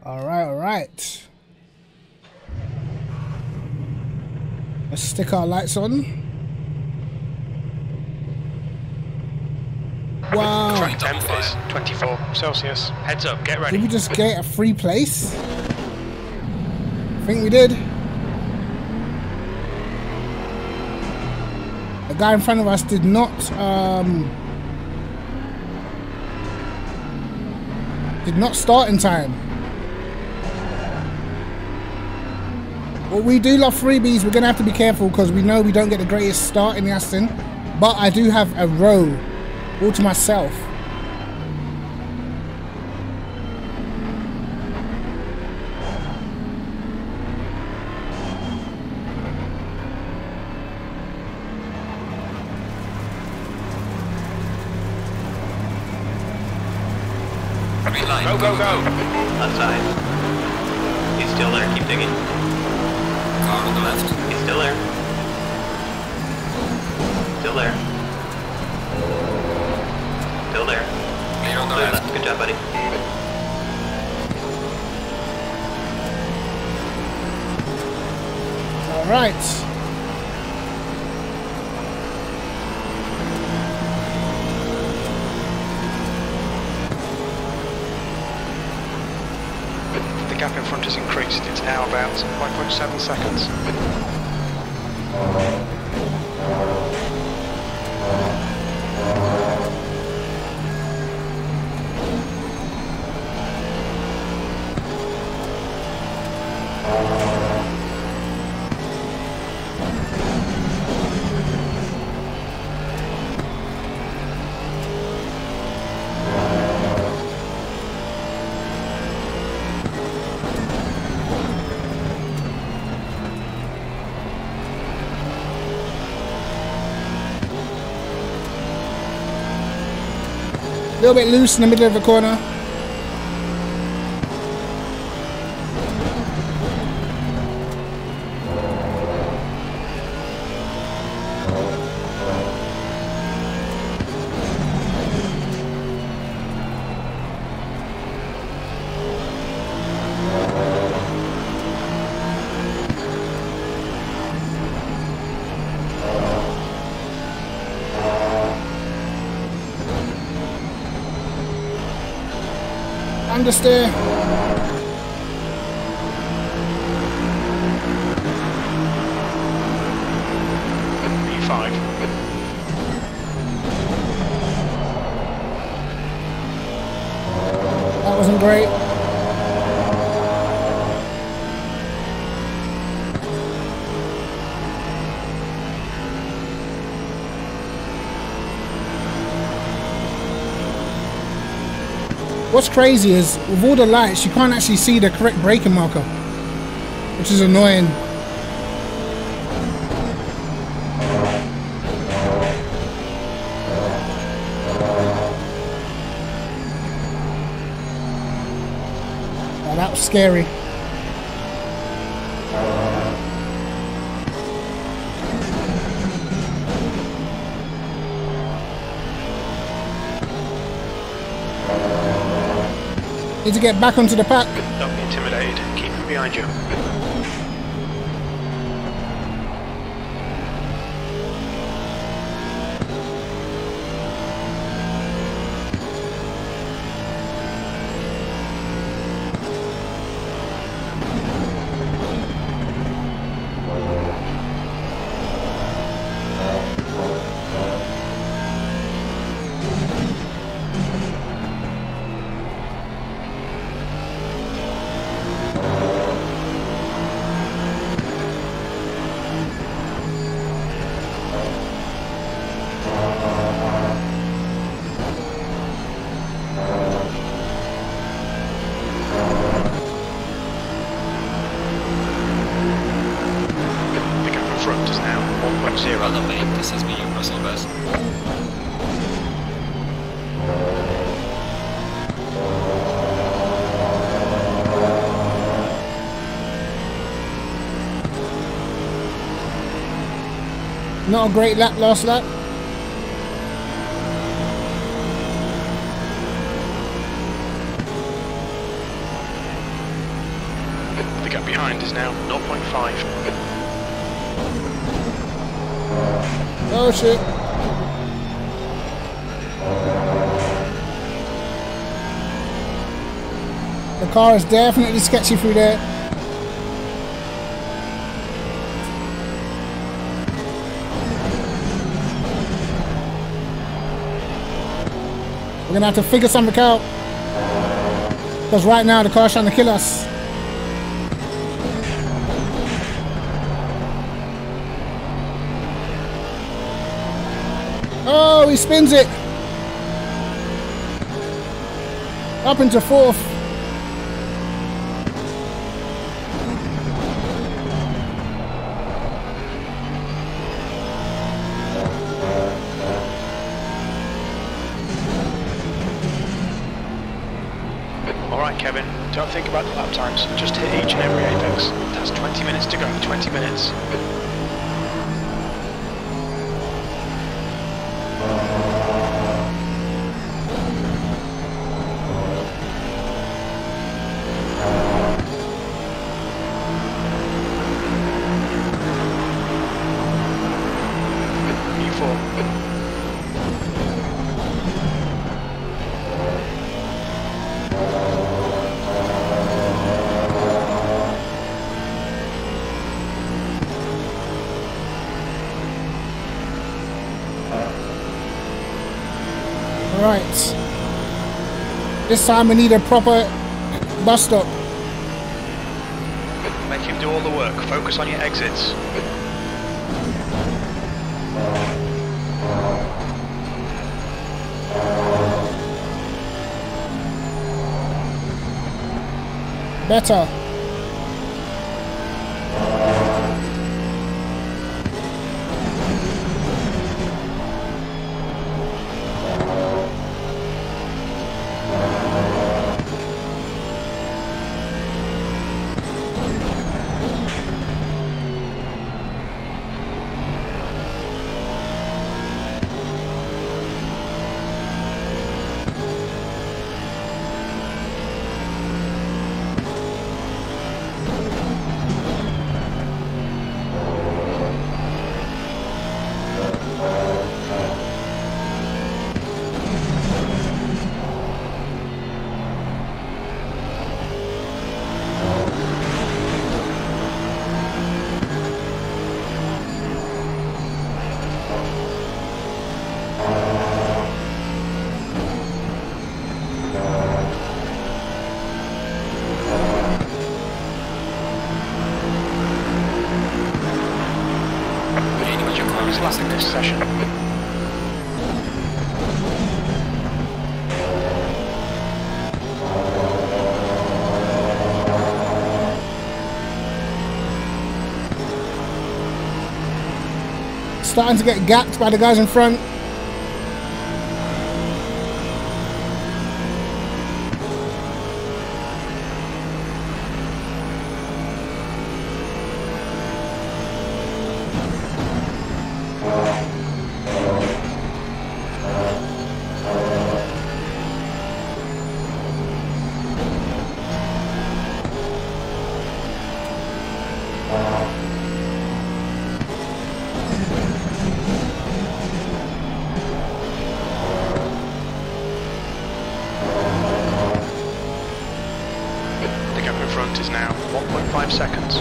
All right, all right. Let's stick our lights on. Wow. Temp is 24 Celsius. Heads up, get ready. Did we just get a free place? I think we did. The guy in front of us did not start in time. Well, we do love freebies. We're gonna have to be careful because we know we don't get the greatest start in the Aston, but I do have a row all to myself. Go, go, go! Outside. He's still there, keep digging. Car on the left. He's still there. Still there. Still there. Clear on the Clear left. left. Good job, buddy. All right. The gap in front has increased. It's now about 1.7 seconds. A little bit loose in the middle of the corner. Understeer. B5. That wasn't great. What's crazy is, with all the lights, you can't actually see the correct braking marker, which is annoying. Oh, that was scary. Need to get back onto the pack. Don't be intimidated. Keep him behind you. Front is now 1.0. Well done, mate. This is me, Russell Best. Not a great lap, last lap. gap behind is now 0.5. Oh shit. The car is definitely sketchy through there. We're gonna have to figure something out. Because right now the car's trying to kill us. Oh, he spins it. Up into fourth. Alright Kevin, don't think about the lap times, just hit each and every apex. That's 20 minutes to go, 20 minutes. Right. This time we need a proper bus stop. Make him do all the work, focus on your exits. Better. Last in this session. Starting to get gapped by the guys in front. Is now 1.5 seconds.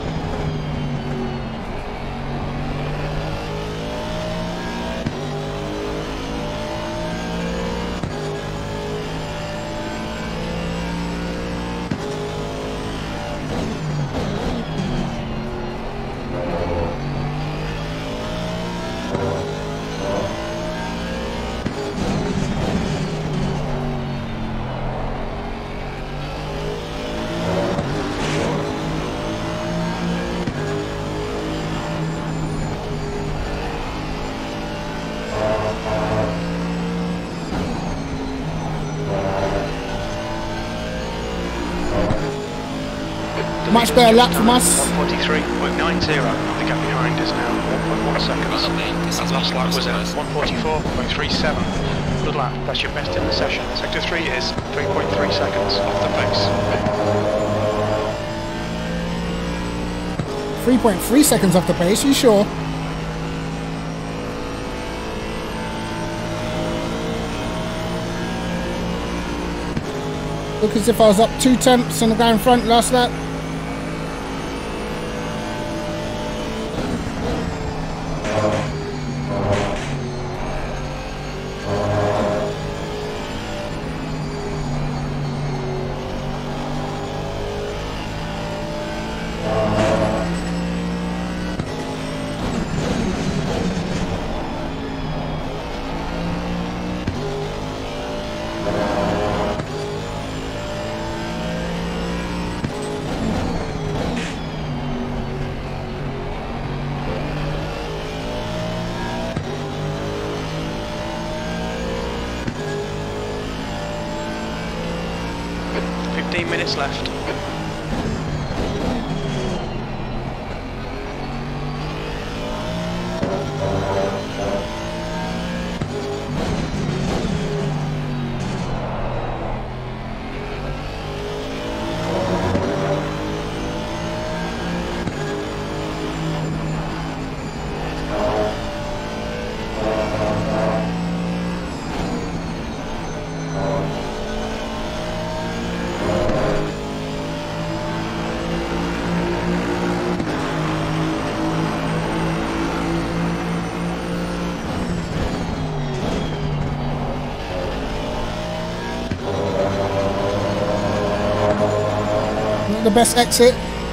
Much better lap from us. 143.90. The gap behind is now 1.1 seconds. And last lap was at 144.37. Good lap, that's your best in the session. Sector 3 is 3.3 seconds off the pace. 3.3 seconds off the pace, you sure? Look as if I was up 2/10 on the guy in front last lap. Minutes left. The best exit.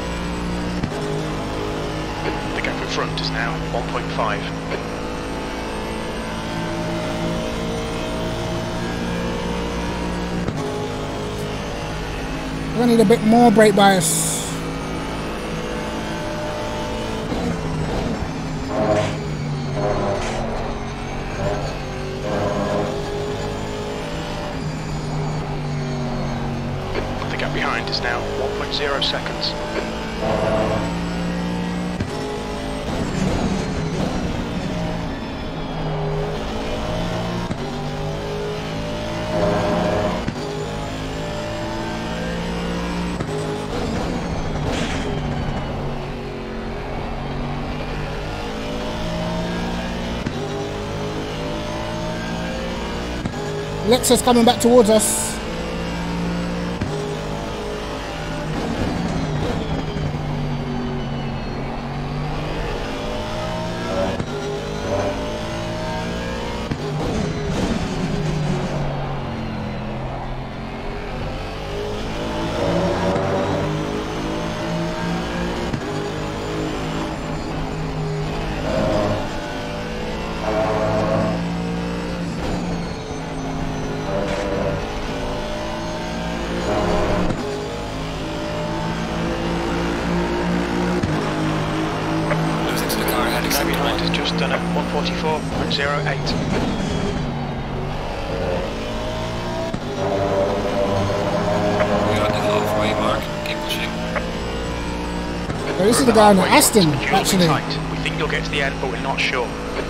The gap in front is now 1.5. I need a bit more brake bias. The gap behind is now 1.0 seconds. Lexus coming back towards us. Behind has just done at 144.08. We are at the halfway mark. Keep pushing. Oh, this is the guy in the Aston, actually. We think you'll get to the end, but we're not sure.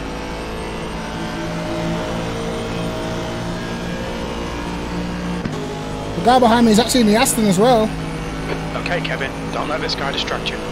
The guy behind me is actually in the Aston as well. Okay, Kevin, don't let this guy distract you.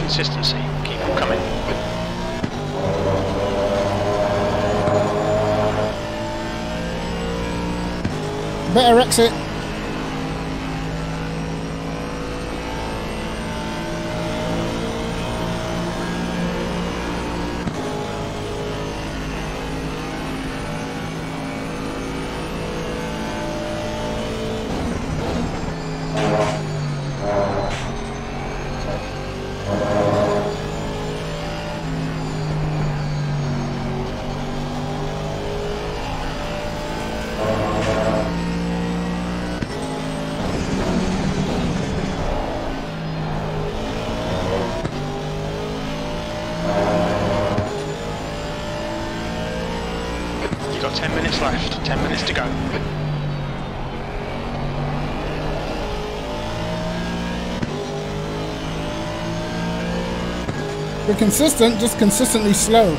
consistency. Keep them coming. Better exit. You've got 10 minutes left, 10 minutes to go. We're consistent, just consistently slow.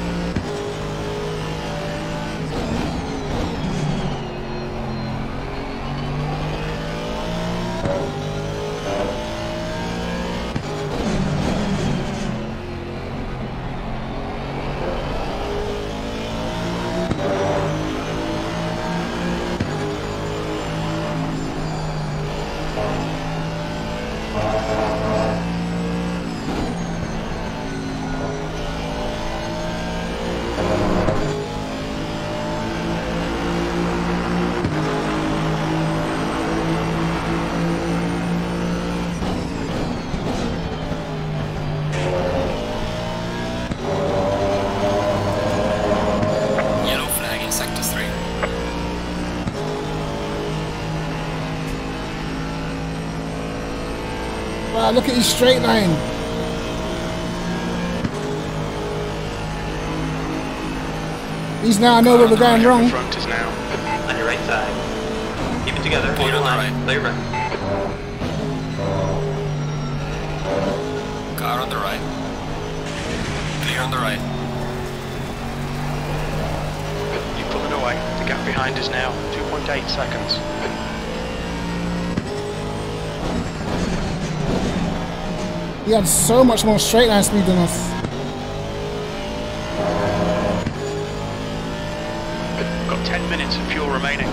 Yellow flag in sector 3. Wow, look at his straight line. These now know where we're going The wrong. front is now. On your right side. Keep it together. Hold the line. Let your breath. Car on the right. Clear on the right. You're pulling away. The gap behind is now 2.8 seconds. He had so much more straight line speed than us. Got 10 minutes of fuel remaining.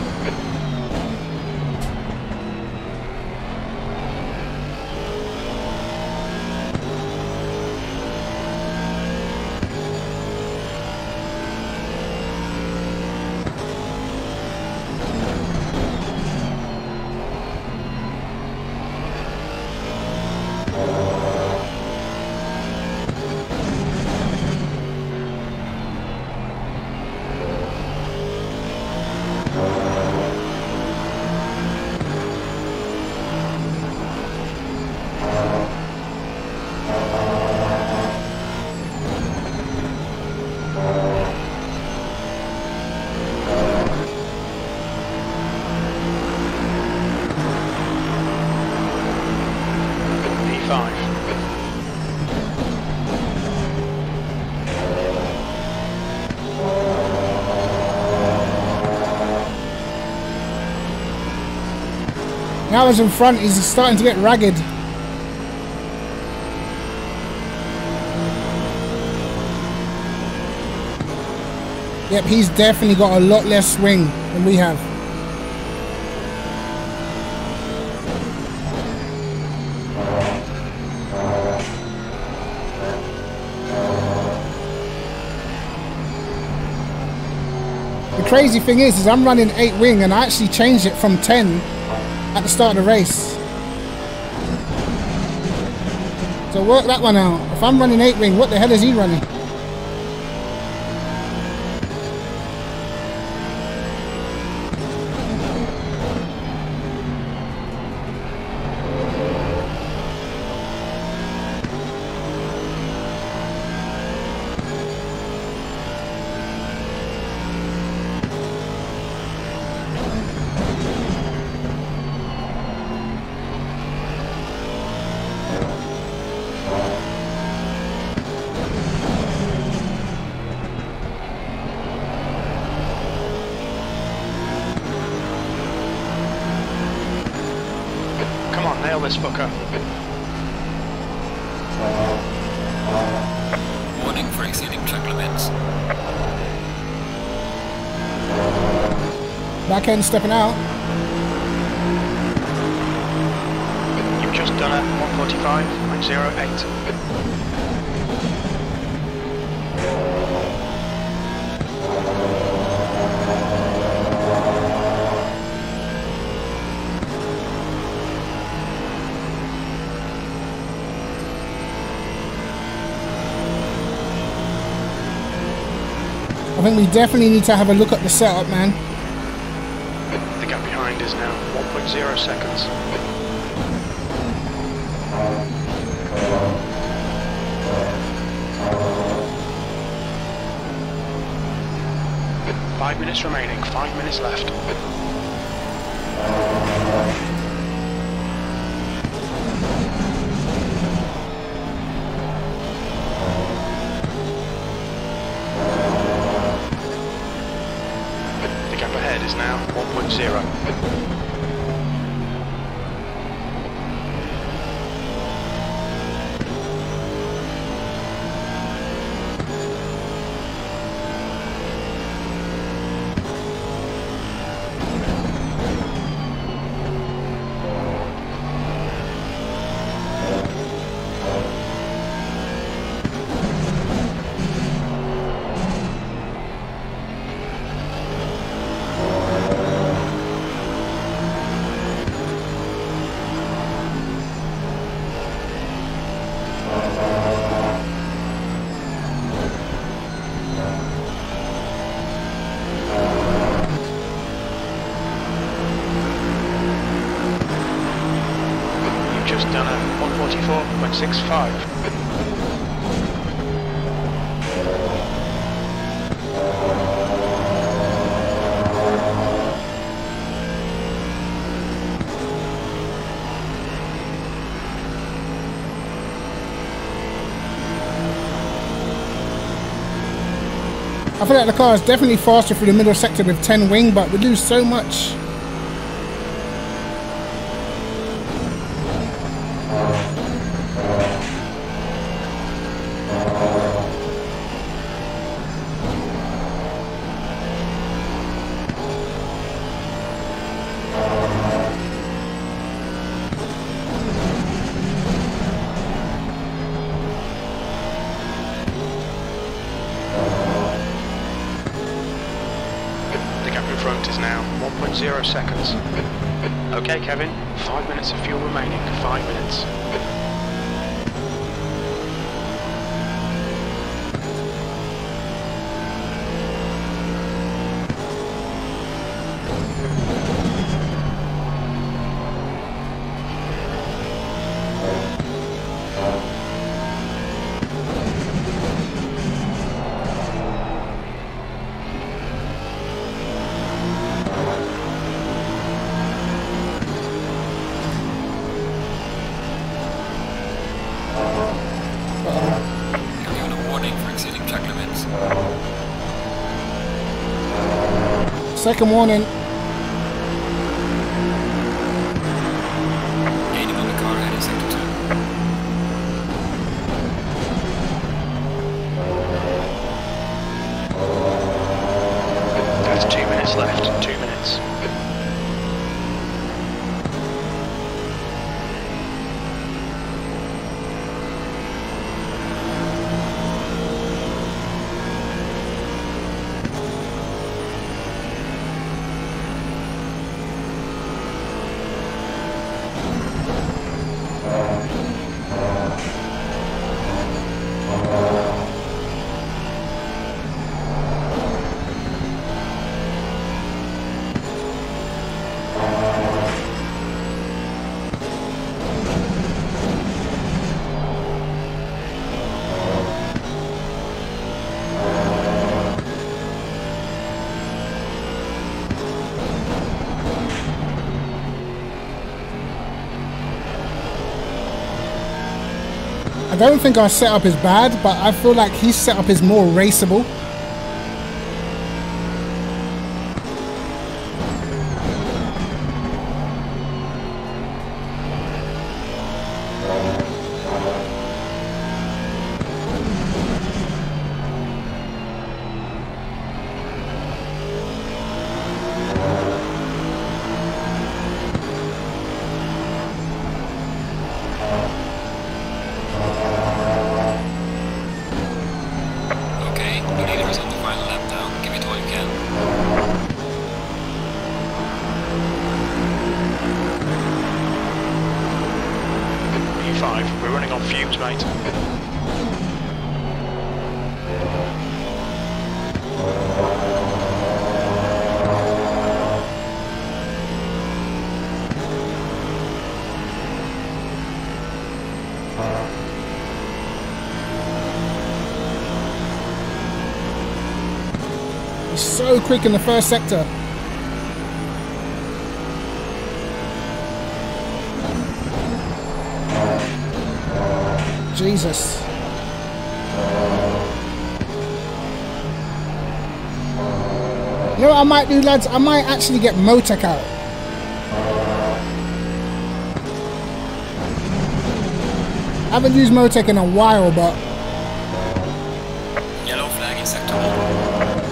P5. Now he's in front, he's starting to get ragged. Yep, he's definitely got a lot less swing than we have. The crazy thing is I'm running 8 wing and I actually changed it from 10 at the start of the race. So work that one out. If I'm running 8 wing, what the hell is he running? Come on, nail this fucker. exceeding track limits. Back end stepping out. You've just done a 1:45.08. I think we definitely need to have a look at the setup, man. The gap behind is now 1.0 seconds. Five minutes remaining, 5 minutes left. The gap ahead is now 1.0. Just done a 1:44.65. I feel like the car is definitely faster through the middle sector with 10 wing, but we lose so much. Front is now 1.0 seconds. Okay, Kevin, 5 minutes of fuel remaining. 5 minutes. Given a warning for exceeding track limits. Second warning. Gaining on the car ahead in sector 2. There's 2 minutes left. 2 minutes. I don't think our setup is bad, but I feel like his setup is more raceable. fumes, mate. He's so quick in the first sector. Jesus. You know what I might do, lads? I might actually get Motec out. I haven't used Motec in a while, but... Yellow flag in sector 1.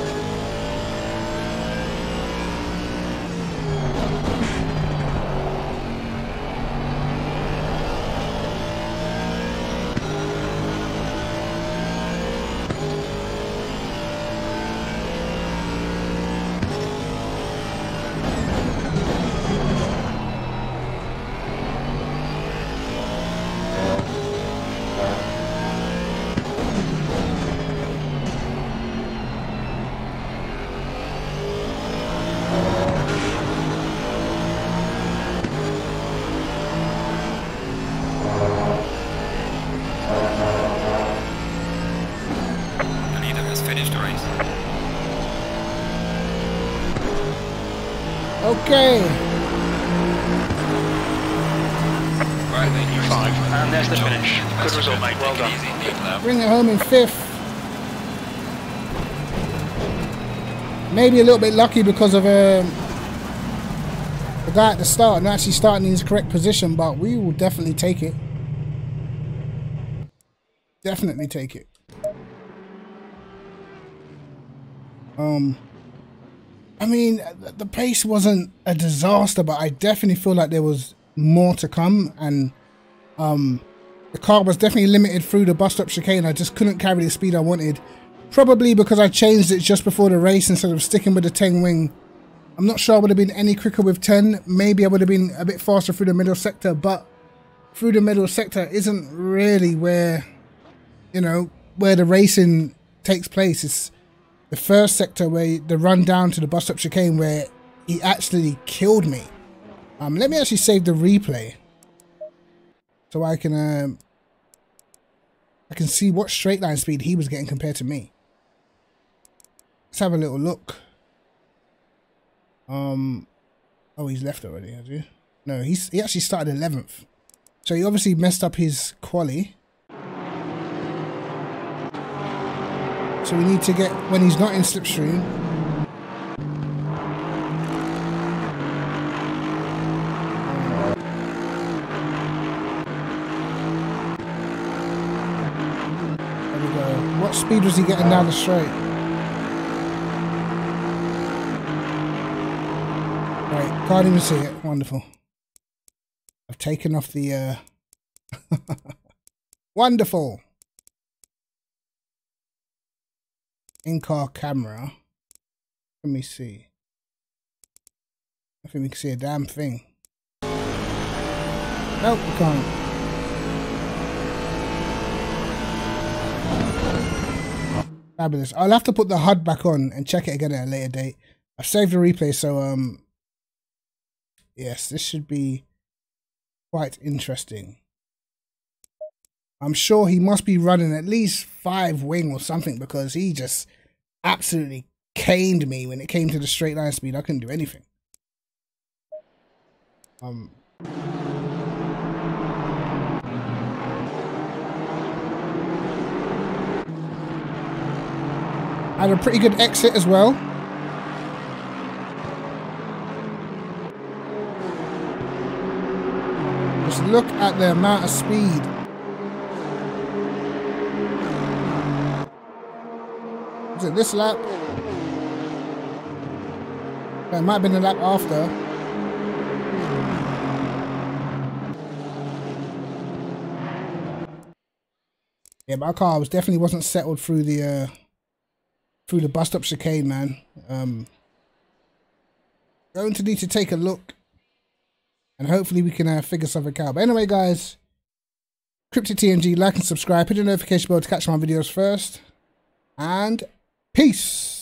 Okay. Right, then you're 5. And there's the finish. Good result, mate. Well done. Bring it home in 5th. Maybe a little bit lucky because of the guy at the start not actually starting in his correct position, but we will definitely take it. Definitely take it. I mean, the pace wasn't a disaster, but I definitely feel like there was more to come, and the car was definitely limited through the bus stop chicane. I just couldn't carry the speed I wanted, probably because I changed it just before the race instead of sticking with the 10 wing. I'm not sure I would have been any quicker with 10. Maybe I would have been a bit faster through the middle sector, but through the middle sector isn't really where, you know, where the racing takes place. It's the first sector, where the run down to the bus stop chicane, where he actually killed me. Let me actually save the replay so I can see what straight line speed he was getting compared to me. Let's have a little look. Oh, he's left already, has he? No, he actually started 11th. So he obviously messed up his quali. So we need to get, when he's not in slipstream, there we go. What speed was he getting down the straight? Right, can't even see it. Wonderful. I've taken off the wonderful in-car camera. Let me see. I think we can see a damn thing. Nope, we can't. Fabulous. I'll have to put the HUD back on and check it again at a later date. I've saved the replay, so yes, this should be quite interesting. I'm sure he must be running at least 5 wing or something, because he just absolutely caned me when it came to the straight line speed. I couldn't do anything. I had a pretty good exit as well. Just look at the amount of speed. Was it this lap? It might have been the lap after. Yeah, my car definitely wasn't settled through the bus stop chicane, man. Going to need to take a look, and hopefully we can figure something out. But anyway, guys, Cryptic TNG, like and subscribe. Hit the notification bell to catch my videos first. And peace.